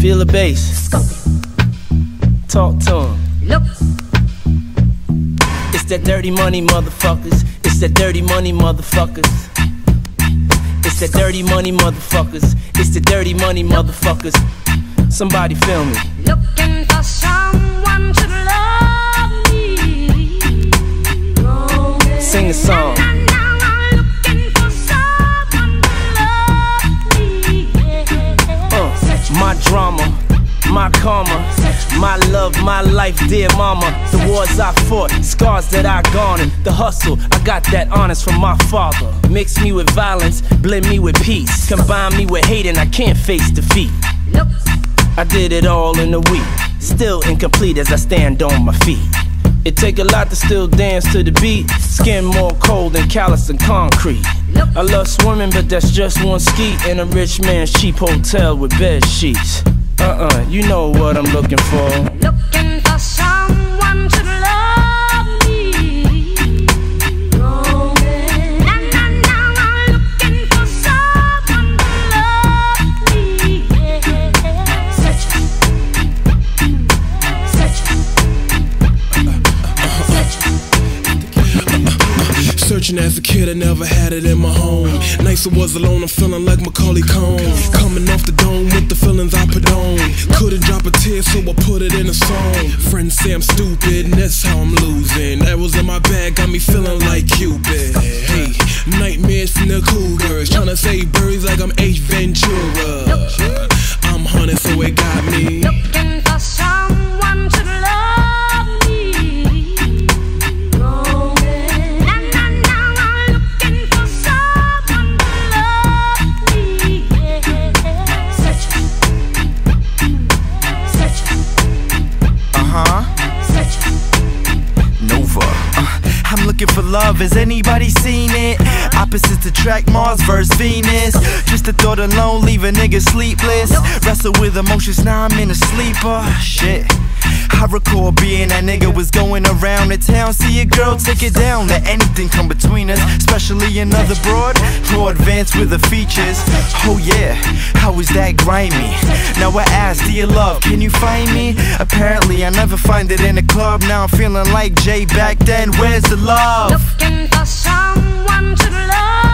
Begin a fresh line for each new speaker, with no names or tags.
Feel the bass. Talk to him.
Look.
It's that dirty money, motherfuckers. It's that dirty money, motherfuckers. It's that dirty money, motherfuckers. It's the dirty money, motherfuckers. Somebody feel me.
Looking for someone to love me.
Sing a song. My drama, my karma, my love, my life, dear mama. The wars I fought, scars that I garnered. The hustle, I got that honest from my father. Mix me with violence, blend me with peace. Combine me with hate and I can't face defeat.
Look.
I did it all in a week, still incomplete as I stand on my feet. It take a lot to still dance to the beat. Skin more cold than callous and concrete. I love swimming, but that's just one ski in a rich man's cheap hotel with bed sheets. You know what I'm looking for.
Looking for someone to love me. I'm looking for someone to love me.
Searching as a kid, I never had it in my home. Nights I was alone, I'm feeling like Macaulay Culkin. Coming off the dome with the feelings I put on. Couldn't drop a tear, so I put it in a song. Friends say I'm stupid, and that's how I'm losing. That was in my bag, got me feeling like Cupid. Hey, nightmares from the cougars, tryna save birds like I'm H. Ventura. I'm hunted, so it got me.
Looking for someone to love me.
I'm looking for love, has anybody seen it? Opposites attract, Mars versus Venus. Just the thought alone leave a nigga sleepless. Wrestle with emotions, now I'm in a sleeper. Shit, I recall being that nigga was going around the town. See a girl, take it down, let anything come between us. Especially another broad, more advanced with the features. Oh yeah, how was that grimy? Now I ask, do you love, can you find me? Apparently I never find it in a club. Now I'm feeling like Jay back then, where's the love?
Looking for someone to love.